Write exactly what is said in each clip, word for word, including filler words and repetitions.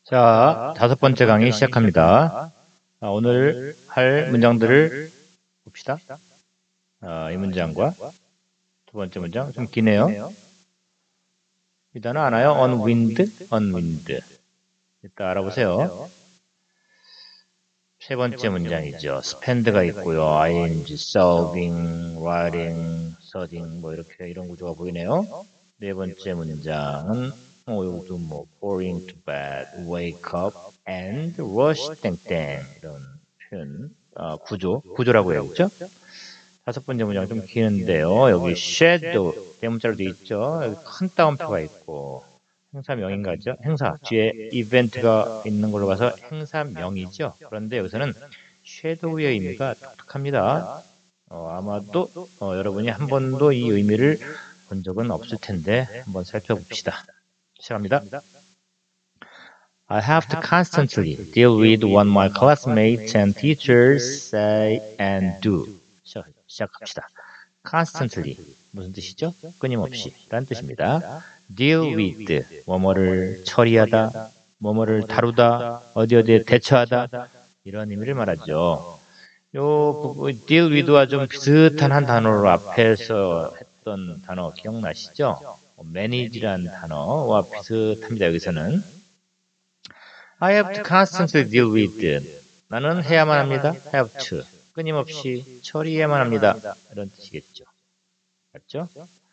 자, 다섯 번째 강의 시작합니다. 아, 오늘 할 문장들을 봅시다. 아, 이 문장과 두 번째 문장 좀 기네요. 이 단어 아나요? on wind, on wind. 일단 알아보세요. 세 번째 문장이죠. spend가 있고요. ing, solving, writing, studying 뭐 이렇게 이런 구조가 보이네요. 네 번째 문장은 어, 이것도 뭐 fall into bed, wake up, and rush 땡땡 이런 표현 어, 구조 구조라고 해야겠죠. 다섯 번째 문장 좀 기는데요. 여기 shadow 대문자로 되어 있죠. 여기 큰 따옴표가 있고 행사명인가죠? 행사 뒤에 이벤트가 있는 걸로 봐서 행사명이죠. 그런데 여기서는 shadow의 의미가 독특합니다. 어, 아마도 어, 여러분이 한 번도 이 의미를 본 적은 없을 텐데 한번 살펴봅시다. 시작합니다. I have to constantly deal with what my classmates and teachers say and do. 시작, 시작합시다. constantly 무슨 뜻이죠? 끊임없이 라는 뜻입니다. deal with 뭐뭐를 처리하다, 뭐뭐를 다루다, 어디 어디에 대처하다 이런 의미를 말하죠. 요 부분 deal with와 좀 비슷한 한 단어로 앞에서 했던 단어 기억나시죠? manage라는 단어와 비슷합니다. 여기서는 I have to constantly deal with 나는 해야만 합니다. have to 끊임없이 처리해야만 합니다. 이런 뜻이겠죠. 맞죠?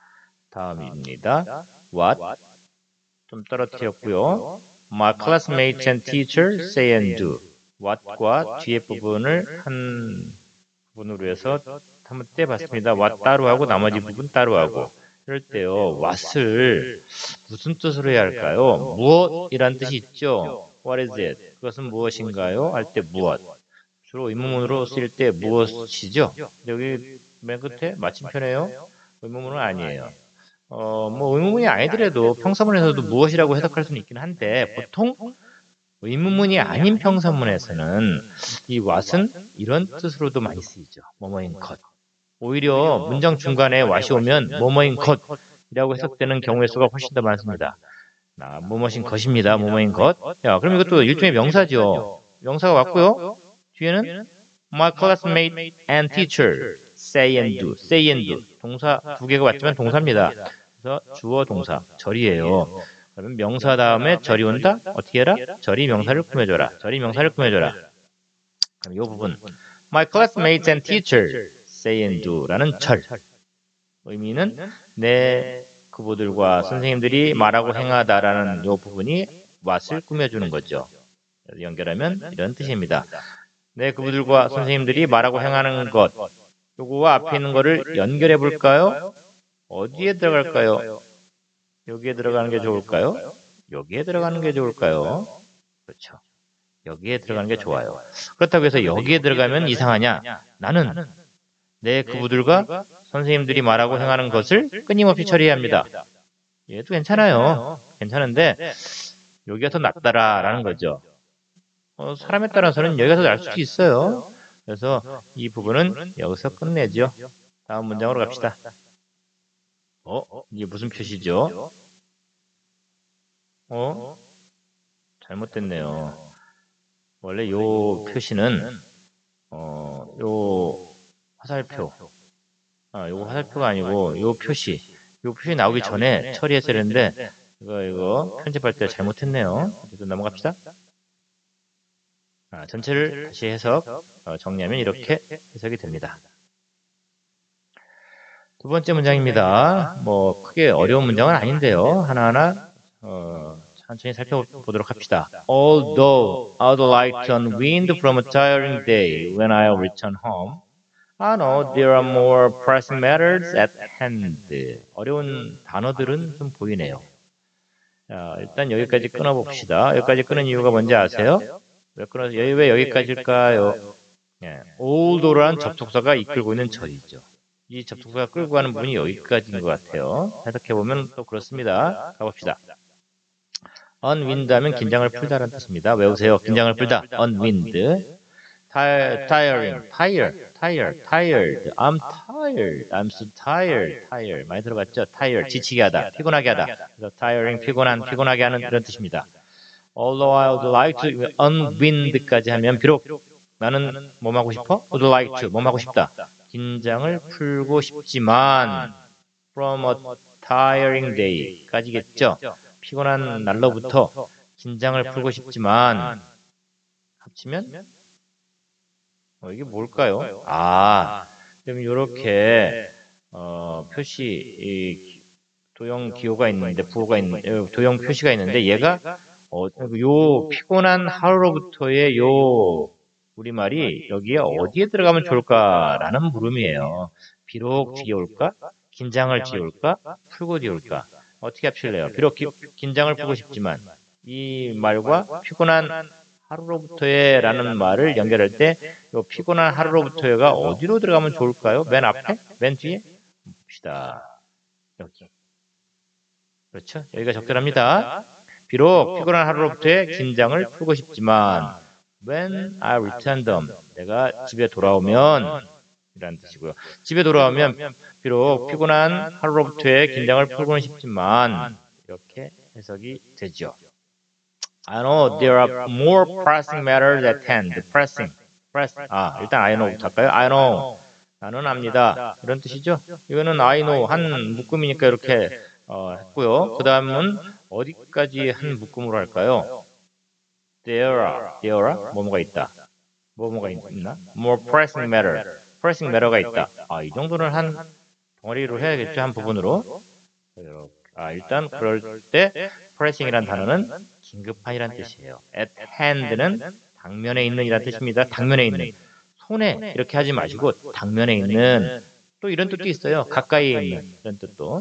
다음입니다. What 좀 떨어뜨렸고요. My classmates and teachers say and do. what과 뒤에 부분을 한 부분으로 해서 한번 떼봤습니다. what 따로 하고 나머지 부분 따로 하고. 이럴 때요. what을 무슨 뜻으로 해야 할까요? 무엇이란 뜻이 있죠. What is it? 그것은 무엇인가요? 할 때 무엇. 주로 의문문으로 쓰일 때 무엇이죠? 여기 맨 끝에 마침표네요. 의문문은 아니에요. 어, 뭐 의문문이 아니더라도 평서문에서도 무엇이라고 해석할 수는 있긴 한데 보통 의문문이 아닌 평서문에서는 이 what은 이런 뜻으로도 많이 쓰이죠. 뭐뭐인 것. 오히려 문장 중간에 what이 오면 뭐뭐인 것이라고 해석되는 경우의 수가 훨씬 더 많습니다. 아, 뭐뭐인 것입니다. 뭐뭐인 것. 야, 그럼 이것도 일종의 명사죠. 명사가 왔고요. 뒤에는 my classmate and teacher say and do. say and do. 동사 두 개가 왔지만 동사입니다. 그래서 주어 동사 절이에요. 그러면 명사 다음에 절이 온다? 어떻게 해라? 절이 명사를 꾸며줘라. 절이 명사를 꾸며줘라. 그럼 이 부분 my classmates and teacher say and do 라는 절. 의미는 내 그분들과 선생님들이 말하고 행하다라는 이 부분이 what을 꾸며주는 거죠. 연결하면 이런 뜻입니다. 내 그분들과 선생님들이 말하고 행하는 것 요거와 앞에 있는 거를 연결해 볼까요? 어디에 들어갈까요? 여기에 들어가는 게 좋을까요? 여기에 들어가는 게 좋을까요? 그렇죠. 여기에 들어가는 게 좋아요. 그렇다고 해서 여기에 들어가면 이상하냐? 나는 내 그분들과 선생님들이 말하고 행하는 것을 끊임없이 처리해야 합니다. 얘도 괜찮아요. 괜찮은데 여기가 더 낫다라는 거죠. 어, 사람에 따라서는 여기가 더 나을 수도 있어요. 그래서 이 부분은 여기서 끝내죠. 다음 문장으로 갑시다. 어? 이게 무슨 표시죠? 어? 잘못됐네요. 원래 요 표시는 어, 요 화살표 아, 요거 화살표가 아니고 요 표시 요 표시 나오기 전에 처리했어야 했는데 이거 이거 편집할 때 잘못했네요. 이제 넘어갑시다. 아, 전체를 다시 해석 어, 정리하면 이렇게 해석이 됩니다. 두 번째 문장입니다. 뭐 크게 어려운 문장은 아닌데요. 하나하나 어, 천천히 살펴보도록 합시다. Although I'd like to unwind from a tiring day when I return home, I know there are more pressing matters at hand. 어려운 단어들은 좀 보이네요. 자, 일단 여기까지 끊어봅시다. 여기까지 끊은 이유가 뭔지 아세요? 왜 끊어? 왜 여기까지일까요? 예, although라는 접속사가 이끌고 있는 절이죠. 이 접속사가 끌고 가는 부분이 여기까지인 것 같아요. 해석해보면 또 그렇습니다. 가봅시다. unwind 하면 긴장을 풀다라는 뜻입니다. 외우세요. 긴장을 풀다. unwind. Tire, tiring, tire, tire, tired. I'm tired. I'm so tired. tired. 많이 들어봤죠? tired. 지치게 하다. 피곤하게 하다. 그래서 tiring, 피곤한, 피곤하게 하는 그런 뜻입니다. although I would like to unwind까지 하면 비록 나는 뭐 하고 싶어? would like to 뭐 하고 싶다. 긴장을 풀고 싶지만 from a tiring day까지겠죠. 피곤한 날로부터 긴장을 풀고 싶지만 합치면 어, 이게 뭘까요? 아, 그럼 이렇게 어, 표시 이 도형 기호가 있는데 부호가 있는 도형 표시가 있는데 얘가 어, 요 피곤한 하루로부터의 요 우리말이 여기에 어디에 들어가면 좋을까라는 물음이에요. 비록 뒤에 올까? 긴장을 뒤에 올까? 풀고 뒤에 올까? 어떻게 합칠래요? 비록 기, 긴장을 풀고 싶지만 이 말과 피곤한 하루로부터의 라는 말을 연결할 때 요 피곤한 하루로부터가 어디로 들어가면 좋을까요? 맨 앞에? 맨 뒤에? 봅시다. 여기. 그렇죠? 여기가 적절합니다. 비록 피곤한 하루로부터의 긴장을 풀고 싶지만 when I return them 내가 집에 돌아오면 이라는 뜻이고요. 집에 돌아오면 비록 피곤한 하루로부터의 긴장을 풀고는 싶지만 이렇게 해석이 되죠. I know there are more pressing matters at hand. Pressing. pressing. 아, 일단 I know부터 할까요? I know. 나는 압니다. 이런 뜻이죠. 이거는 I know 한 묶음이니까 이렇게 어, 했고요. 그 다음은 어디까지 한 묶음으로 할까요? There are. There are. 뭐뭐가 있다. 뭐뭐가 있나? More pressing matter. pressing matter가 있다. 아, 이 정도는 한 덩어리로 해야겠죠. 한 부분으로. 아, 일단 그럴 때 pressing이란 단어는 긴급한이란 뜻이에요. at hand는 당면에 있는 이란 뜻입니다. 당면에 있는. 손에 이렇게 하지 마시고 당면에 있는 또 이런 뜻도 있어요. 가까이에 있는 이런 뜻도.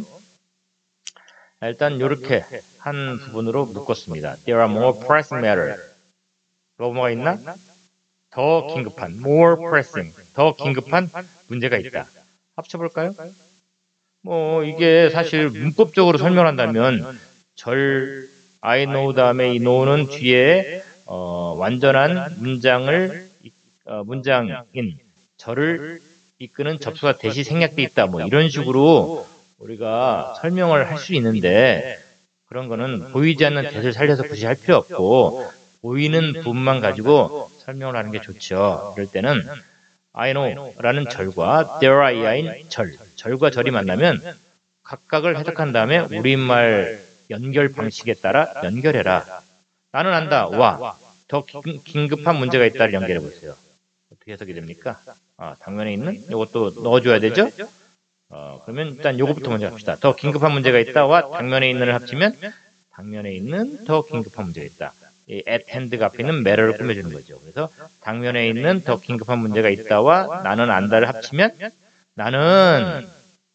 일단 이렇게 한 부분으로 묶었습니다. There are more pressing matters. 뭐가 있나? 더 긴급한, more pressing, 더 긴급한 문제가 있다. 합쳐볼까요? 뭐 이게 사실 문법적으로 설명한다면 절 I know 다음에 이 know는 뒤에 어, 완전한 문장을 어, 문장인 절을 이끄는 접수가 대시 생략돼 있다. 뭐 이런 식으로 우리가 설명을 할 수 있는데 그런 거는 보이지 않는 대를 살려서 굳이 할 필요 없고 보이는 부분만 가지고 설명을 하는 게 좋죠. 이럴 때는 I know라는 절과 there are in 절, 절과 절이 만나면 각각을 해석한 다음에 우리말 연결 방식에 따라 연결해라. 나는 안다. 와. 더 긴급한 문제가 있다를 연결해 보세요. 어떻게 해석이 됩니까? 아, 당면에 있는 이것도 넣어줘야 되죠? 어, 그러면 일단 요것부터 먼저 합시다. 더 긴급한 문제가 있다와 당면에 있는을 합치면 당면에 있는 더 긴급한 문제가 있다. 이 at hand가 앞에 있는 matter를 꾸며주는 거죠. 그래서 당면에 있는 더 긴급한 문제가 있다와 나는 안다를 합치면 나는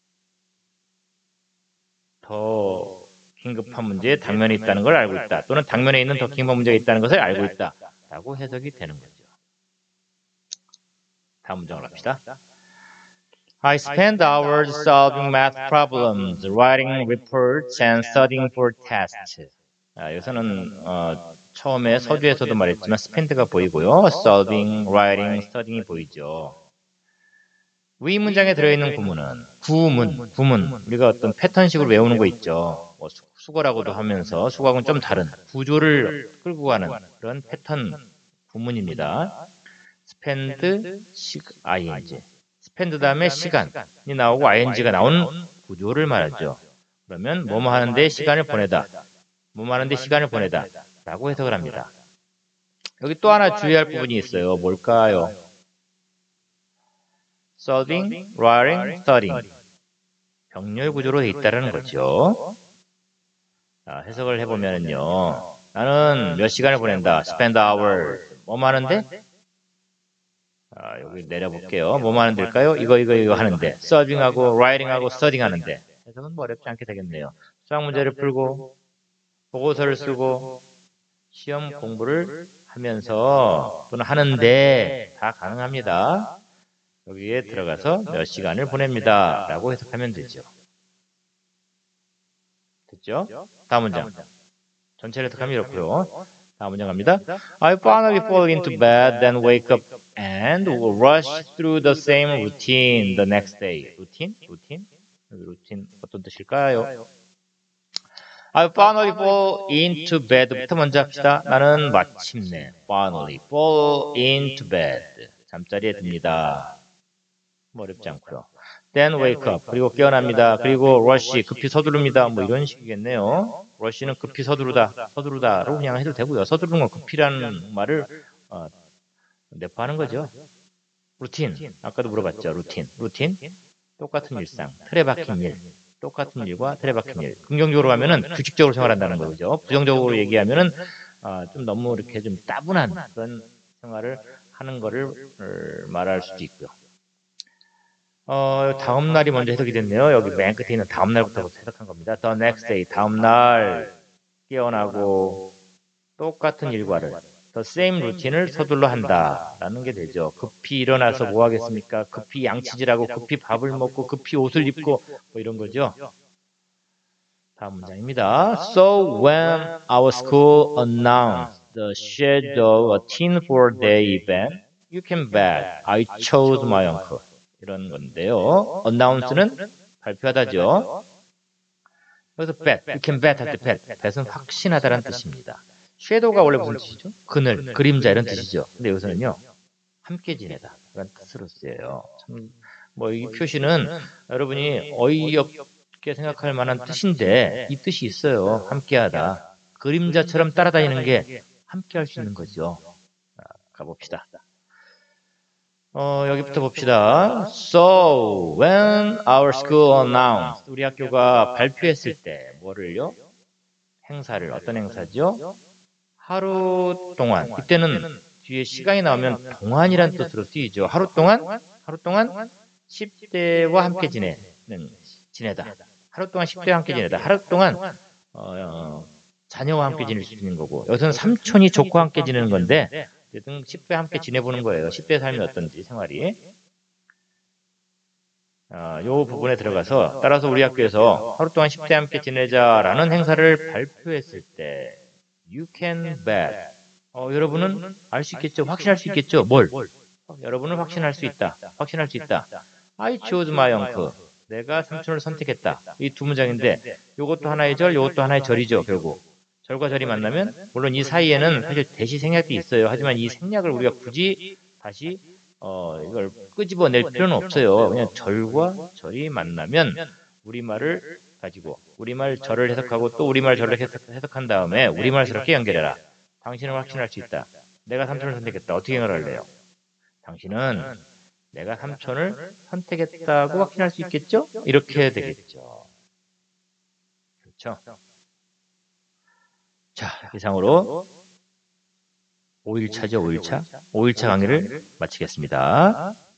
더 긴급한 문제에 당면에 있다는 걸 알고 있다. 또는 당면에 있는 더 긴급한 문제가 있다는 것을 알고 있다. 라고 해석이 되는 거죠. 다음 문장을 합시다. I spend hours solving math problems, writing reports, and studying for tests. 아, 여기서는 어, 처음에 서두에서도 말했지만 spend가 보이고요. solving, writing, studying이 보이죠. 위 문장에 들어있는 구문은 구문, 구문. 우리가 어떤 패턴식으로 외우는 거 있죠. 뭐 수, 수거라고도 하면서 수거하고는 좀 다른 구조를 끌고 가는 그런 패턴 구문입니다. spend, 시, ing. spend 다음에 시간이 나오고 ing가 나오는 구조를 말하죠. 그러면 뭐뭐 하는데 시간을 보내다. 뭐뭐 하는데 시간을 보내다. 라고 해석을 합니다. 여기 또 하나 주의할 부분이 있어요. 뭘까요? solving, writing, studying. 병렬 구조로 되어 있다는 거죠. 자, 해석을 해보면요. 나는 몇 시간을 보낸다. spend hours. 뭐뭐 하는데? 아, 여기 내려볼게요. 뭐뭐 하는 데일까요? 이거, 이거, 이거 하는데. solving하고, writing하고, studying 하는데. 해석은 뭐 어렵지 않게 되겠네요. 수학 문제를 풀고, 보고서를 쓰고, 시험 공부를 하면서, 또는 하는데, 다 가능합니다. 여기에 들어가서 몇 시간을 보냅니다. 라고 해석하면 되죠. 됐죠? 다음 문장. 전체를 해석하면 이렇고요. 다음 문장 갑니다. I finally fall into bed, then wake up and will rush through the same routine the next day. 루틴? 루틴? 여기 루틴 어떤 뜻일까요? I finally fall into bed부터 먼저 합시다. 나는 마침내 finally fall into bed. 잠자리에 듭니다. 뭐 어렵지 않고요. Then wake up. 그리고 깨어납니다. 그리고 rush. 급히 서두릅니다. 뭐 이런 식이겠네요. rush는 급히 서두르다. 서두르다로 그냥 해도 되고요. 서두르는 건 급히라는 말을 어, 내포하는 거죠. 루틴. 아까도 물어봤죠. 루틴. 루틴. 똑같은 일상. 틀에 박힌 일. 똑같은 일과 틀에 박힌 일. 긍정적으로 하면은 규칙적으로 생활한다는 거죠. 부정적으로 얘기하면은 어, 좀 너무 이렇게 좀 따분한 그런 생활을 하는 거를 말할 수도 있고요. 어, 다음 날이 먼저 해석이 됐네요. 여기 맨 끝에 있는 다음 날부터 해석한 겁니다. The next day. 다음 날 깨어나고 똑같은 일과를 The same routine을 서둘러 한다 라는 게 되죠. 급히 일어나서 뭐 하겠습니까? 급히 양치질하고 급히 밥을 먹고 급히 옷을 입고 뭐 이런 거죠. 다음 문장입니다. So when our school announced the schedule of a teen four-day event, you came back. I chose my uncle. 이런 건데요. announce는 발표하다죠. 여기서 bet, you can bet 할 때 bet, bet은 확신하다라는 뜻입니다. 섀도우가 원래 무슨 뜻이죠? 그늘, 그림자 이런 뜻이죠. 근데 여기서는요, 함께 지내다 라는 뜻으로 쓰여요. 참, 뭐 이 표시는 여러분이 어이없게 생각할 만한 뜻인데 이 뜻이 있어요. 함께하다. 그림자처럼 따라다니는 게 함께할 수 있는 거죠. 자, 가봅시다. 어, 여기부터 봅시다. So, when our school announced, 우리 학교가 발표했을 때, 뭐를요? 행사를, 어떤 행사죠? 하루 동안, 이때는 뒤에 시간이 나오면 동안이란 뜻으로 쓰이죠. 하루 동안, 하루 동안 십 대와 함께 지내는, 지내다. 하루 동안 십 대와 함께 지내다. 하루 동안, 어, 자녀와 함께 지낼 수 있는 거고, 여기서는 삼촌이 조카와 함께 지내는 건데, 어쨌든 십 대 함께 지내보는 거예요. 십 대 삶이 어떤지 생활이. 어, 요 부분에 들어가서 따라서 우리 학교에서 하루 동안 십 대 함께 지내자라는 행사를 발표했을 때 You can bet. 어, 여러분은 알 수 있겠죠? 확신할 수 있겠죠? 뭘? 어, 여러분은 확신할 수 있다. 확신할 수 있다. I chose my uncle. 내가 삼촌을 선택했다. 이 두 문장인데 요것도 하나의 절, 요것도 하나의 절이죠. 결국. 절과 절이 만나면 물론 이 사이에는 사실 대시 생략이 있어요. 하지만 이 생략을 우리가 굳이 다시 어, 이걸 끄집어낼 필요는 없어요. 그냥 절과 절이 만나면 우리말을 가지고 우리말 절을 해석하고 또 우리말 절을 해석, 해석한 다음에 우리말스럽게 연결해라. 당신은 확신할 수 있다. 내가 삼촌을 선택했다. 어떻게 연결할래요? 당신은 내가 삼촌을 선택했다고 확신할 수 있겠죠? 이렇게 되겠죠. 그렇죠? 자, 이상으로 오 일차죠, 오 일차. 오 일차 강의를 마치겠습니다.